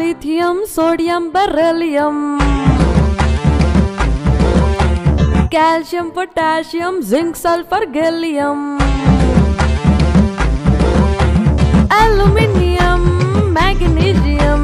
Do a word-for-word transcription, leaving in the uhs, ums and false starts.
lithium, sodium, beryllium, calcium, potassium, zinc, sulfur, gallium.